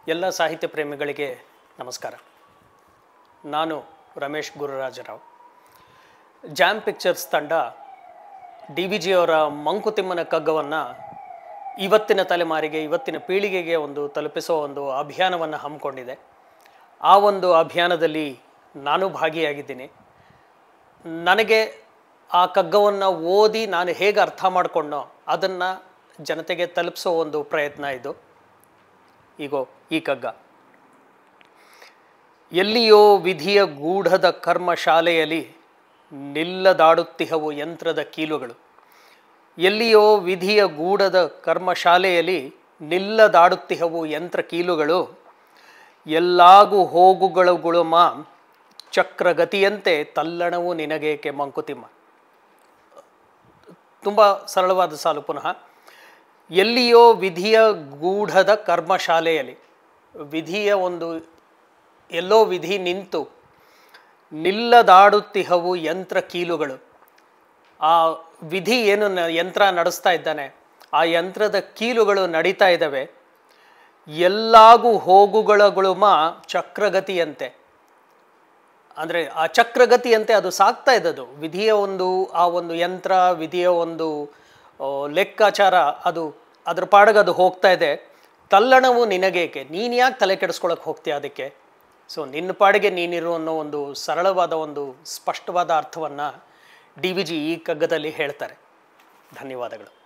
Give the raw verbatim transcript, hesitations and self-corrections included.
ಎಲ್ಲ ಸಾಹಿತ್ಯ ಪ್ರೇಮಿಗಳಿಗೆ ನಮಸ್ಕಾರ. ನಾನು ರಮೇಶ್ ಗುರುರಾಜರಾವ್. ಜಾಮ್ ಪಿಕ್ಚರ್ಸ್ ತಂಡ ಡಿ ವಿ ಜಿಯವರ ಮಂಕುತಿಮ್ಮನ ಕಗ್ಗವನ್ನು ಇವತ್ತಿನ ತಲೆಮಾರಿಗೆ, ಇವತ್ತಿನ ಪೀಳಿಗೆಗೆ ಒಂದು ತಲುಪಿಸೋ ಒಂದು ಅಭಿಯಾನವನ್ನು ಹಮ್ಮಿಕೊಂಡಿದೆ. ಆ ಒಂದು ಅಭಿಯಾನದಲ್ಲಿ ನಾನು ಭಾಗಿಯಾಗಿದ್ದೀನಿ. ನನಗೆ ಆ ಕಗ್ಗವನ್ನು ಓದಿ ನಾನು ಹೇಗೆ ಅರ್ಥ ಮಾಡಿಕೊಂಡೋ ಅದನ್ನು ಜನತೆಗೆ ತಲುಪಿಸೋ ಒಂದು ಪ್ರಯತ್ನ ಇದು. ಈಗೋ ಈ ಕಗ್ಗ. ಎಲ್ಲಿಯೋ ವಿಧಿಯ ಗೂಢದ ಕರ್ಮ ಶಾಲೆಯಲ್ಲಿ ನಿಲ್ಲದಾಡುತ್ತಿಹವು ಯಂತ್ರದ ಕೀಲುಗಳು. ಎಲ್ಲಿಯೋ ವಿಧಿಯ ಗೂಢದ ಕರ್ಮ ಶಾಲೆಯಲ್ಲಿ ನಿಲ್ಲದಾಡುತ್ತಿಹವು ಯಂತ್ರ ಕೀಲುಗಳು. ಎಲ್ಲಾಗು ಹೋಗುಗಳುಗುಳುಮ ಚಕ್ರಗತಿಯಂತೆ ತಲ್ಲಣವು ನಿನಗೇಕೆ ಮಂಕುತಿಮ್ಮ. ತುಂಬ ಸರಳವಾದ ಸಾಲು. ಪುನಃ, ಎಲ್ಲಿಯೋ ವಿಧಿಯ ಗೂಢದ ಕರ್ಮಶಾಲೆಯಲ್ಲಿ, ವಿಧಿಯ ಒಂದು ಎಲ್ಲೋ ವಿಧಿ ನಿಂತು ನಿಲ್ಲದಾಡುತ್ತಿಹವು ಯಂತ್ರ ಕೀಲುಗಳು. ಆ ವಿಧಿ ಏನು ಯಂತ್ರ ನಡೆಸ್ತಾ ಇದ್ದಾನೆ, ಆ ಯಂತ್ರದ ಕೀಲುಗಳು ನಡೀತಾ ಇದ್ದಾವೆ. ಎಲ್ಲಾಗೂ ಹೋಗುಗಳಗುಳುಮ ಚಕ್ರಗತಿಯಂತೆ, ಅಂದರೆ ಆ ಚಕ್ರಗತಿಯಂತೆ ಅದು ಸಾಗ್ತಾ ಇದ್ದದು. ವಿಧಿಯ ಒಂದು ಆ ಒಂದು ಯಂತ್ರ, ವಿಧಿಯ ಒಂದು ಲೆಕ್ಕಾಚಾರ, ಅದು ಅದ್ರ ಪಾಡಿಗೆ ಅದು ಹೋಗ್ತಾ ಇದೆ. ತಲ್ಲಣವು ನಿನಗೇಕೆ, ನೀನು ಯಾಕೆ ತಲೆ ಕೆಡಿಸ್ಕೊಳಕ್ಕೆ ಹೋಗ್ತೀಯ ಅದಕ್ಕೆ? ಸೊ ನಿನ್ನ ಪಾಡಿಗೆ ನೀನಿರು ಅನ್ನೋ ಒಂದು ಸರಳವಾದ ಒಂದು ಸ್ಪಷ್ಟವಾದ ಅರ್ಥವನ್ನು ಡಿ ವಿ ಜಿ ಈ ಕಗ್ಗದಲ್ಲಿ ಹೇಳ್ತಾರೆ. ಧನ್ಯವಾದಗಳು.